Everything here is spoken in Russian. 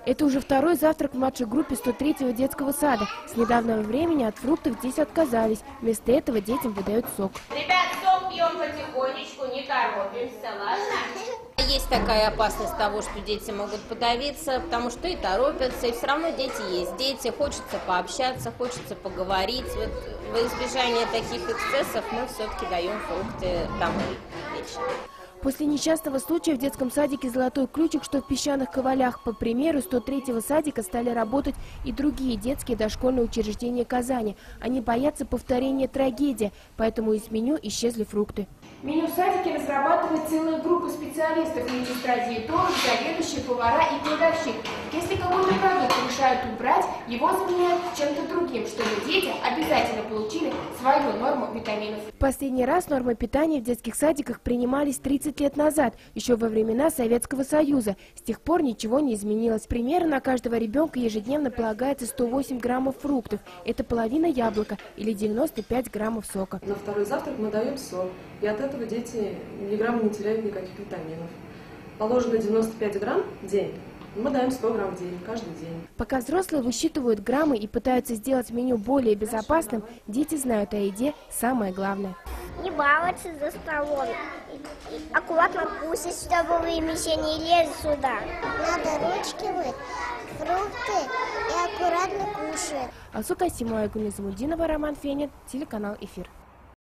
Это уже второй завтрак в младшей группе 103-го детского сада. С недавнего времени от фруктов здесь отказались. Вместо этого детям выдают сок. Ребят, сок пьем потихонечку, не торопимся, ладно? Есть такая опасность того, что дети могут подавиться, потому что и торопятся, и все равно дети есть. Дети, хочется пообщаться, хочется поговорить. Вот во избежание таких эксцессов мы все-таки даем фрукты домой вечно. После несчастного случая в детском садике «Золотой ключик», что в Песчаных Ковалях, по примеру 103-го садика стали работать и другие детские дошкольные учреждения Казани. Они боятся повторения трагедии, поэтому из меню исчезли фрукты. Меню в садике разрабатывает целая группа специалистов: медсестра, диетолог, заведующий, повара и кладовщик. Если какой-то продукт решают убрать, его заменяют чем-то другим, чтобы дети обязательно получили свою норму витаминов. В последний раз нормы питания в детских садиках принимались 30 лет назад, еще во времена Советского Союза. С тех пор ничего не изменилось. Примерно на каждого ребенка ежедневно полагается 108 граммов фруктов. Это половина яблока или 95 граммов сока. На второй завтрак мы даем сок, и от этого дети ни грамма не теряют никаких витаминов. Положено 95 грамм в день. Мы даем 100 грамм в день, каждый день. Пока взрослые высчитывают граммы и пытаются сделать меню более безопасным, дети знают о еде самое главное. Не баловаться за столом. Аккуратно кушать, чтобы вы еще не лезли сюда. Надо ручки мыть, фрукты и аккуратно кушать. Алсу Касимова, Роман Фенин, телеканал «Эфир».